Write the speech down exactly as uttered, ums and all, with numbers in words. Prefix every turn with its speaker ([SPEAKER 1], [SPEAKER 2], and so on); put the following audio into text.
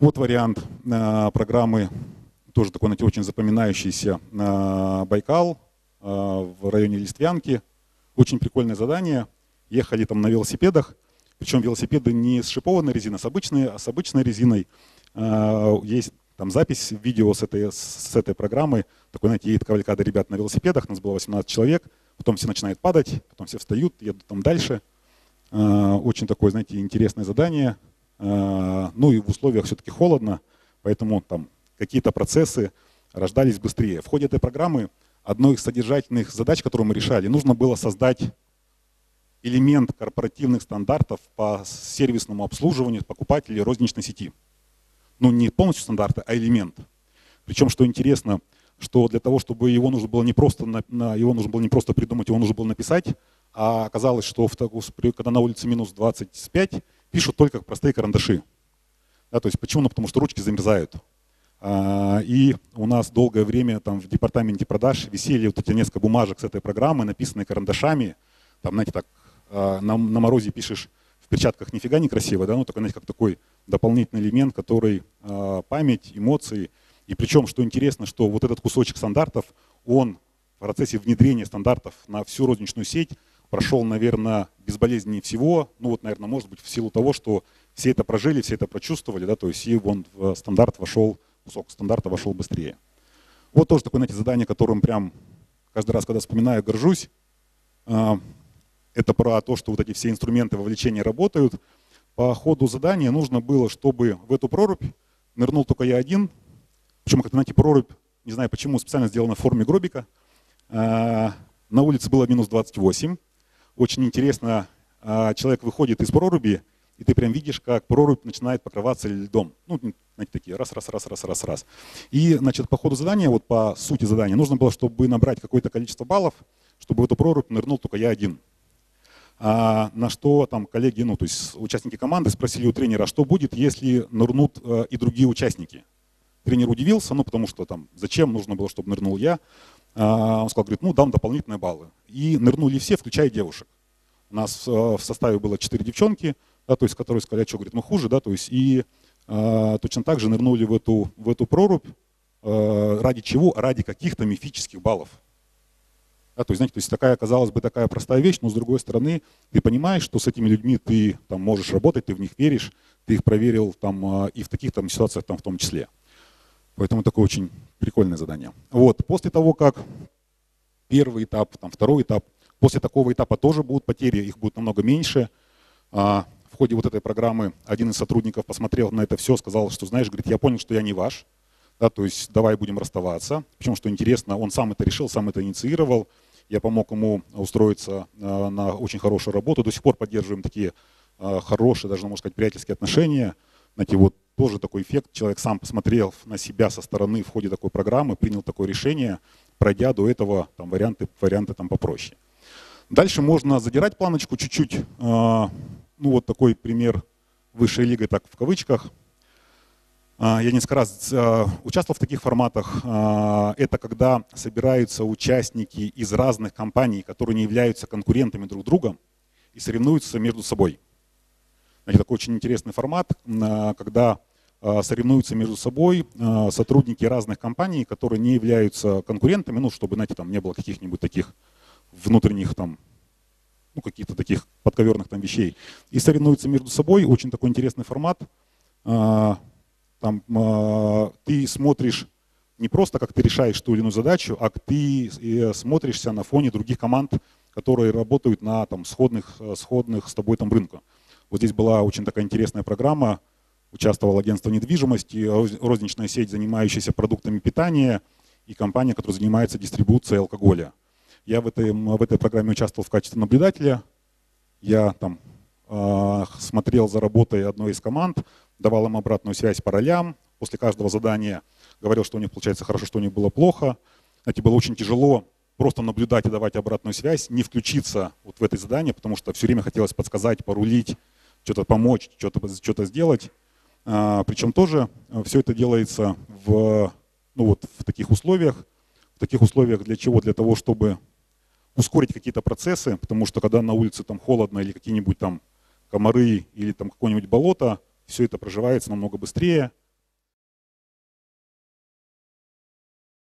[SPEAKER 1] Вот вариант э, программы, тоже такой, знаете, очень запоминающийся, э, Байкал э, в районе Листвянки. Очень прикольное задание. Ехали там на велосипедах, причем велосипеды не с шипованной резиной, а с обычной, а с обычной резиной. Э, есть там запись, видео с этой, с этой программы. Такой, знаете, едет кавалькада ребят на велосипедах, нас было восемнадцать человек, потом все начинают падать, потом все встают, едут там дальше. Э, очень такое, знаете, интересное задание. Ну и в условиях все-таки холодно, поэтому там какие-то процессы рождались быстрее. В ходе этой программы одной из содержательных задач, которую мы решали, нужно было создать элемент корпоративных стандартов по сервисному обслуживанию покупателей розничной сети. Ну не полностью стандарты, а элемент. Причем, что интересно, что для того, чтобы его нужно было не просто, на, на, его нужно было не просто придумать, его нужно было написать, а оказалось, что в, когда на улице минус двадцать пять, пишут только простые карандаши. Да, то есть почему? Ну, потому что ручки замерзают. А, и у нас долгое время там в департаменте продаж висели вот эти несколько бумажек с этой программы, написанные карандашами. Там, знаете, так а, на, на морозе пишешь в перчатках нифига не красиво, да, ну, только, знаете, как такой дополнительный элемент, который а, память, эмоции. И причем, что интересно, что вот этот кусочек стандартов, он в процессе внедрения стандартов на всю розничную сеть прошел, наверное, безболезненнее всего. Ну вот, наверное, может быть, в силу того, что все это прожили, все это прочувствовали, да, то есть и он в стандарт вошел, кусок стандарта вошел быстрее. Вот тоже такое, знаете, задание, которым прям каждый раз, когда вспоминаю, горжусь. Это про то, что вот эти все инструменты вовлечения работают. По ходу задания нужно было, чтобы в эту прорубь нырнул только я один. Причем, как-то, знаете, прорубь, не знаю почему, специально сделана в форме гробика. На улице было минус двадцать восемь. Очень интересно, человек выходит из проруби, и ты прям видишь, как прорубь начинает покрываться льдом. Ну, знаете, такие раз, раз, раз, раз, раз, раз. И, значит, по ходу задания, вот по сути задания, нужно было, чтобы набрать какое-то количество баллов, чтобы в эту прорубь нырнул только я один. А на что там коллеги, ну, то есть участники команды спросили у тренера, а что будет, если нырнут э, и другие участники. Тренер удивился, ну, потому что там, зачем нужно было, чтобы нырнул я. А, он сказал, говорит, ну, дам дополнительные баллы. И нырнули все, включая девушек. У нас э, в составе было четыре девчонки, да, то есть, которые сказали, а что, говорит, мы хуже, да, то есть, и э, точно так же нырнули в эту, в эту прорубь. Э, ради чего? Ради каких-то мифических баллов. Да, то есть, знаете, то есть такая, казалось бы, такая простая вещь, но с другой стороны, ты понимаешь, что с этими людьми ты там можешь работать, ты в них веришь, ты их проверил там и в таких там ситуациях там в том числе. Поэтому такое очень прикольное задание. Вот, после того, как первый этап, там второй этап, после такого этапа тоже будут потери, их будет намного меньше. В ходе вот этой программы один из сотрудников посмотрел на это все, сказал, что, знаешь, говорит, я понял, что я не ваш, да, то есть давай будем расставаться. Причем, что интересно, он сам это решил, сам это инициировал. Я помог ему устроиться на очень хорошую работу. До сих пор поддерживаем такие хорошие, даже, можно сказать, приятельские отношения. Знаете, вот тоже такой эффект. Человек сам посмотрел на себя со стороны в ходе такой программы, принял такое решение, пройдя до этого там, варианты, варианты там попроще. Дальше можно задирать планочку чуть-чуть. Ну вот такой пример высшей лиги, так в кавычках. Я несколько раз участвовал в таких форматах. Это когда собираются участники из разных компаний, которые не являются конкурентами друг друга и соревнуются между собой. Это такой очень интересный формат, когда соревнуются между собой сотрудники разных компаний, которые не являются конкурентами, ну, чтобы, знаете, там не было каких-нибудь таких внутренних там, ну, каких-то таких подковерных там вещей. И соревнуются между собой. Очень такой интересный формат. Там, э, ты смотришь не просто, как ты решаешь ту или иную задачу, а ты э, смотришься на фоне других команд, которые работают на там, сходных, сходных с тобой там, рынка. Вот здесь была очень такая интересная программа. Участвовало агентство недвижимости, розничная сеть, занимающаяся продуктами питания, и компания, которая занимается дистрибуцией алкоголя. Я в этой, в этой программе участвовал в качестве наблюдателя. Я там э, смотрел за работой одной из команд, давал им обратную связь по ролям. После каждого задания говорил, что у них получается хорошо, что у них было плохо. Знаете, было очень тяжело просто наблюдать и давать обратную связь, не включиться вот в это задание, потому что все время хотелось подсказать, порулить, что-то помочь, что-то что-то сделать. А, причем тоже все это делается в, ну вот, в таких условиях. В таких условиях для чего? Для того, чтобы ускорить какие-то процессы, потому что когда на улице там холодно или какие-нибудь там комары или там какое-нибудь болото, все это проживается намного быстрее.